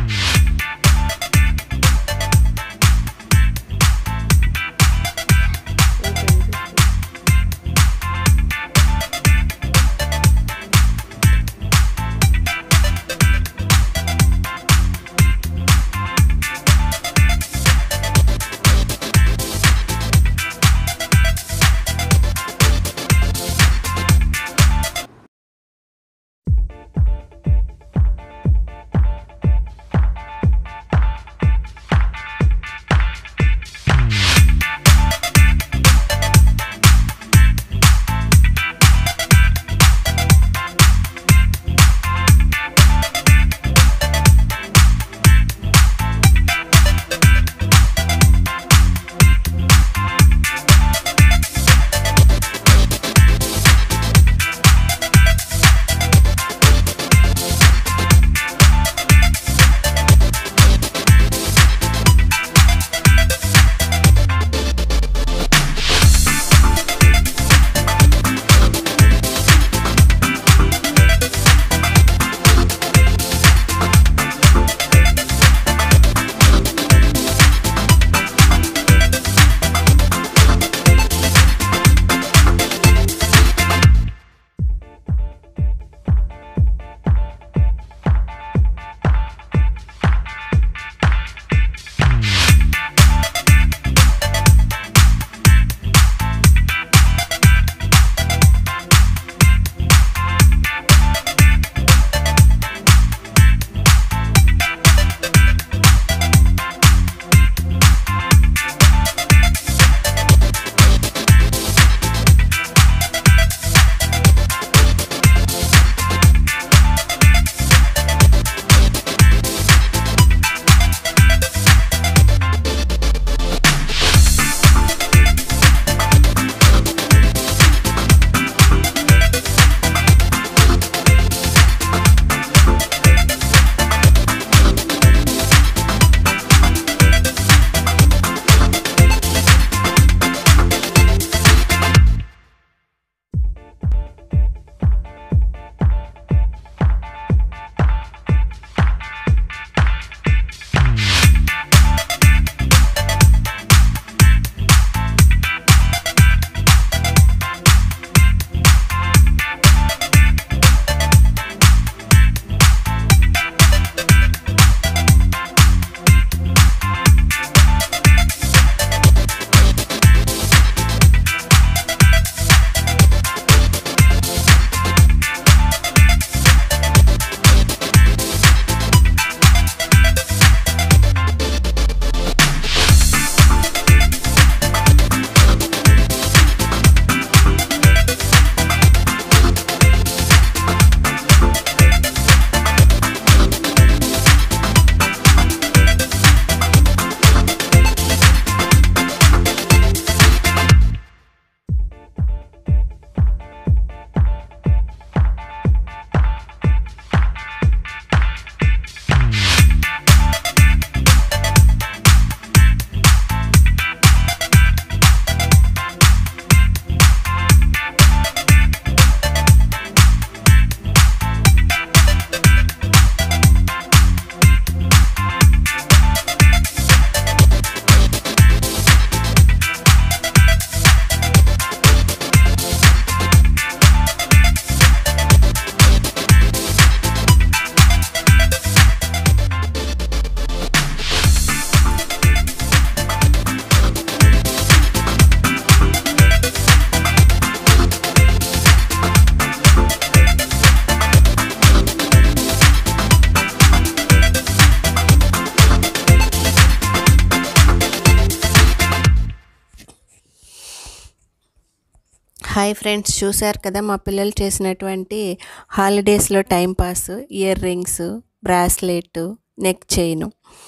Hi friends, చూశారు కదా మా పిల్లలు చేసినటువంటి హాలిడేస్లో timepass. Ear rings, bracelet, neck chain.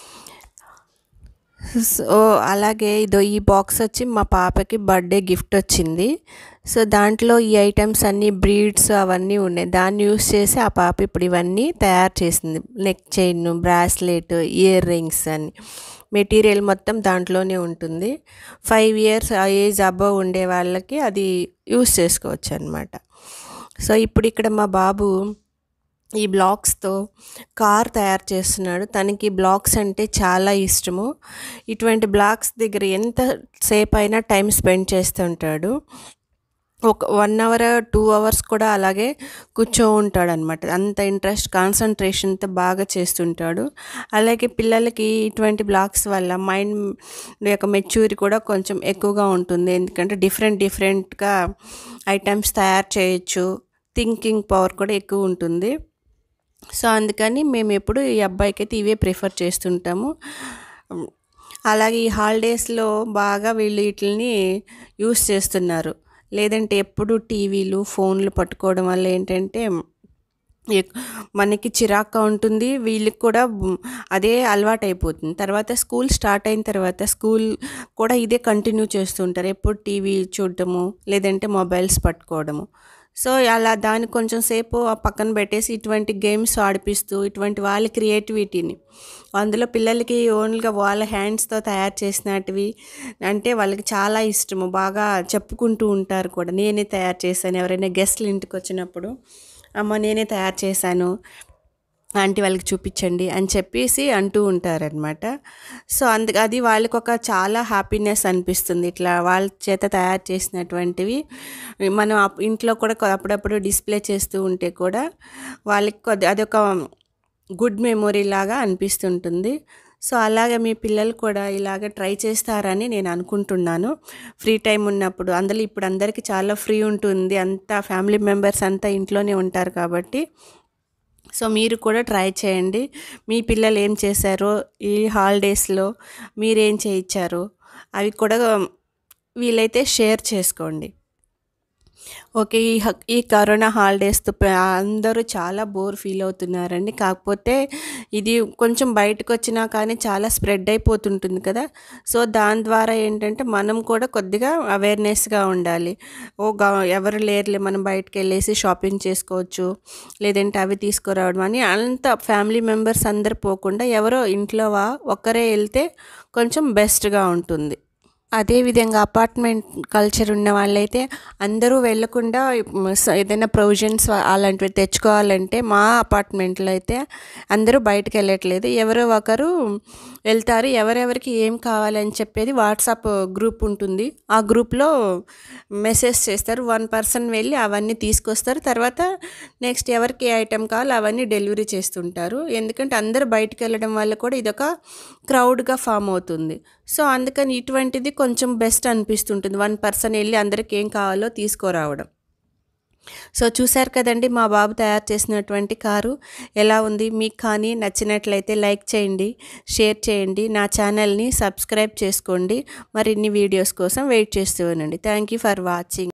So అలాగే ఇదో ఈ బాక్స్ వచ్చి మా పాపకి బర్త్డే గిఫ్ట్ వచ్చింది. సో దాంట్లో ఈ ఐటమ్స్ అన్నీ బ్రీడ్స్ అవన్నీ ఉన్నాయి. దాన్ని యూస్ చేసి ఆ పాప ఇప్పుడు ఇవన్నీ తయారు చేసింది. Neck chain, bracelet, ear rings అని. మెటీరియల్ మొత్తం దాంట్లోనే ఉంటుంది. 5 years ఏజ్ అబవ్ ఉండే వాళ్ళకి అది యూస్ చేసుకోవచ్చు అనమాట. సో ఇప్పుడు ఇక్కడ మా బాబు ఈ బ్లాక్స్‌తో కార్ తయారు చేస్తున్నాడు. తనకి బ్లాక్స్ అంటే చాలా ఇష్టము. ఇటువంటి బ్లాక్స్ దగ్గర ఎంత సేపయినా టైమ్ స్పెండ్ చేస్తుంటాడు. ఒక 1 అవర్, 2 అవర్స్ కూడా అలాగే ఉంటాడనమాట. అంత ఇంట్రెస్ట్, కాన్సంట్రేషన్‌తో బాగా చేస్తుంటాడు. అలాగే పిల్లలకి ఇటువంటి బ్లాక్స్ వల్ల మైండ్ యొక్క మెచ్యూరిటీ కూడా కొంచెం ఎక్కువగా ఉంటుంది. ఎందుకంటే డిఫరెంట్‌గా ఐటెమ్స్ తయారు చేయొచ్చు. థింకింగ్ పవర్ కూడా ఎక్కువుంటుంది. సో, అందుకని మేమెప్పుడు ఈ అబ్బాయికైతే ఇవే ప్రిఫర్ చేస్తుంటాము. హ్మ్. అలాగే ఈ హాలిడేస్‌లో బాగా వీళ్ళు ఈటిల్ని యూజ్ చేస్తున్నారు. లేదంటే ఎప్పుడు టీవీలు, ఫోన్లు పట్టుకోవడం వల్ల ఏంటంటే ఎక్ మనకి చిరాకుగా ఉంటుంది. వీళ్ళకి కూడా అదే అలవాటయిపోతుంది. తర్వాత స్కూల్ స్టార్ట్ అయిన తర్వాత స్కూల్ కూడా ఇదే కంటిన్యూ చేస్తూ ఉంటారు. ఎప్పుడు టీవీ చూడటము, లేదంటే మొబైల్స్ పట్టుకోవడము. సో, అలా దాన్ని కొంచెం సేపు పక్కన పెట్టేసి ఇటువంటి గేమ్స్ ఆడిపిస్తూ, ఇటువంటి వాళ్ళ క్రియేటివిటీని అందులో పిల్లలకి ఓన్‌గా వాళ్ళ హ్యాండ్స్‌తో తయారు చేసినటివి అంటే వాళ్ళకి చాలా ఇష్టము. బాగా చెప్పుకుంటూ ఉంటారు కూడా. నేనే తయారు చేశాను. ఎవరైనా గెస్ట్‌లు ఇంటికొచ్చినప్పుడు, అమ్మ నేనే తయారు చేశాను, ఆంటీ వాళ్ళకి చూపించండి అని చెప్పేసి అంటూ ఉంటారనమాట. సో, అది వాళ్ళకొక చాలా హ్యాపీనెస్ అనిపిస్తుంది. ఇట్లా వాళ్ళ చేత తయారు చేసినటువంటివి మనం ఇంట్లో కూడా అప్పుడప్పుడు డిస్‌ప్లే చేస్తూ ఉంటే కూడా వాళ్ళకి అదొక గుడ్ మెమొరీ లాగా అనిపిస్తుంటుంది. సో, అలాగే మీ పిల్లలు కూడా ఇలాగ ట్రై చేస్తారని నేను అనుకుంటున్నాను. ఫ్రీ టైమ్ ఉన్నప్పుడు. అందులో ఇప్పుడు అందరికీ చాలా ఫ్రీ ఉంటుంది. అంతా ఫ్యామిలీ మెంబర్స్ అంతా ఇంట్లోనే ఉంటారు కాబట్టి సో, మీరు కూడా ట్రై చేయండి. మీ పిల్లలు ఏం చేశారో ఈ హాలిడేస్‌లో మీరేం చేయించారో అవి కూడా వీలైతే షేర్ చేసుకోండి. ఓకే. ఈ కరోనా హాలిడేస్‌తో అందరూ చాలా బోర్ ఫీల్ అవుతున్నారండి. కాకపోతే ఇది కొంచెం బయటకొచ్చినా కానీ చాలా స్ప్రెడ్ అయిపోతుంటుంది కదా! సో, దాని ద్వారా ఏంటంటే మనం కూడా కొద్దిగా అవేర్‌నెస్‌గా ఉండాలి. ఎవరు లేరులే మనం బయటికెళ్ళేసి షాపింగ్ చేసుకోవచ్చు. లేదంటే అవి తీసుకురావడం అని అంత ఫ్యామిలీ మెంబర్స్ అందరూ పోకుండా ఎవరో ఇంట్లో ఒక్కరే ఎళ్తే కొంచెం బెస్ట్‌గా ఉంటుంది. అదే విధంగా అపార్ట్మెంట్ కల్చర్ ఉన్న వాళ్ళైతే అందరూ వెళ్ళకుండా ఏదైనా ప్రొవిజన్స్ అలాంటివి తెచ్చుకోవాలంటే మా అపార్ట్మెంట్లో అయితే అందరూ బయటకు వెళ్ళట్లేదు. ఎవరో ఒకరు వెళ్తారు. ఎవరెవరికి ఏం కావాలని చెప్పేది వాట్సాప్ గ్రూప్ ఉంటుంది. ఆ గ్రూప్‌లో మెసేజ్ చేస్తారు. వన్ పర్సన్ వెళ్ళి అవన్నీ తీసుకొస్తారు. తర్వాత నెక్స్ట్ ఎవరికి ఏ ఐటెమ్ కావాలో అవన్నీ డెలివరీ చేస్తుంటారు. ఎందుకంటే అందరూ బయటికి వెళ్ళడం వల్ల కూడా ఇదొక క్రౌడ్‌గా ఫామ్ అవుతుంది. సో, అందుకని ఇటువంటిది కొంచెం బెస్ట్ అనిపిస్తుంటుంది. వన్ పర్సన్ ఎళ్లి అందరికి ఏం కావాలో తీసుకురావడం. సో, చూసారు కదండీ మా బాబు తయారు చేసినటువంటి కారు ఎలా ఉంది? మీకు కానీ నచ్చినట్లయితే లైక్ చేయండి, షేర్ చేయండి. నా ఛానల్‌ని సబ్స్క్రైబ్ చేసుకోండి. మరిన్ని వీడియోస్ కోసం వెయిట్ చేస్తూ ఉండండి. Thank you for watching.